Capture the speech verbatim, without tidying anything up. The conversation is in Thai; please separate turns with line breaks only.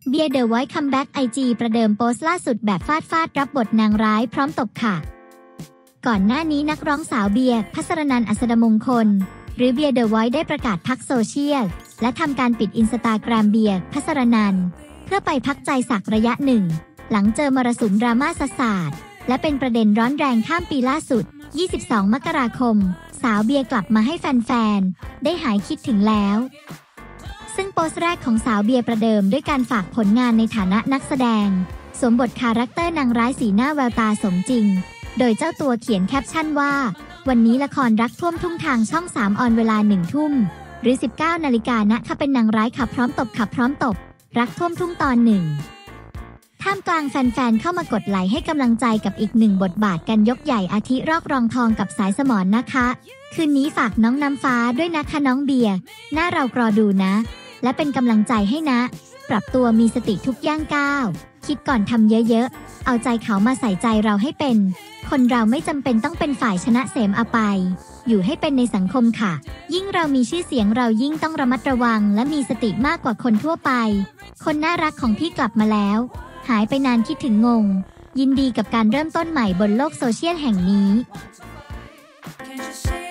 เบียร์เดอะไวท์คัมแบ็กไอจีประเดิมโพสต์ล่าสุดแบบฟาดฟาดรับบทนางร้ายพร้อมตบค่ะก่อนหน้านี้นักร้องสาวเบียร์ภัสรนันท์ อัสดมงคลหรือเบียร์เดอะไวท์ได้ประกาศพักโซเชียลและทำการปิดอินสตาแกรมเบียร์ภัสรนันท์เพื่อไปพักใจสักระยะหนึ่งหลังเจอมรสุมดราม่าสะสาดและเป็นประเด็นร้อนแรงข้ามปีล่าสุดยี่สิบสองมกราคมสาวเบียร์กลับมาให้แฟนๆได้หายคิดถึงแล้วซึ่งโพสต์แรกของสาวเบียร์ประเดิมด้วยการฝากผลงานในฐานะนักแสดงสวมบทคาแรคเตอร์นางร้ายสีหน้าแววตาสมจริงโดยเจ้าตัวเขียนแคปชั่นว่าวันนี้ละครรักท่วมทุ่งทางช่องสามออนเวลาหนึ่งทุ่มหรือสิบเก้านาฬิกานะคะเป็นนางร้ายขับพร้อมตบขับพร้อมตบรักท่วมทุ่งตอนหนึ่งท่ามกลางแฟนๆเข้ามากดไลค์ให้กำลังใจกับอีกหนึ่งบทบาทกันยกใหญ่อาทิรอกรองทองกับสายสมรนะคะคืนนี้ฝากน้องน้ำฟ้าด้วยนะคะน้องเบียร์หน้าเรารอดูนะและเป็นกำลังใจให้นะปรับตัวมีสติทุกย่างก้าวคิดก่อนทำเยอะๆเอาใจเขามาใส่ใจเราให้เป็นคนเราไม่จำเป็นต้องเป็นฝ่ายชนะเสมอไปอยู่ให้เป็นในสังคมค่ะยิ่งเรามีชื่อเสียงเรายิ่งต้องระมัดระวังและมีสติมากกว่าคนทั่วไปคนน่ารักของพี่กลับมาแล้วหายไปนานคิดถึงงงยินดีกับการเริ่มต้นใหม่บนโลกโซเชียลแห่งนี้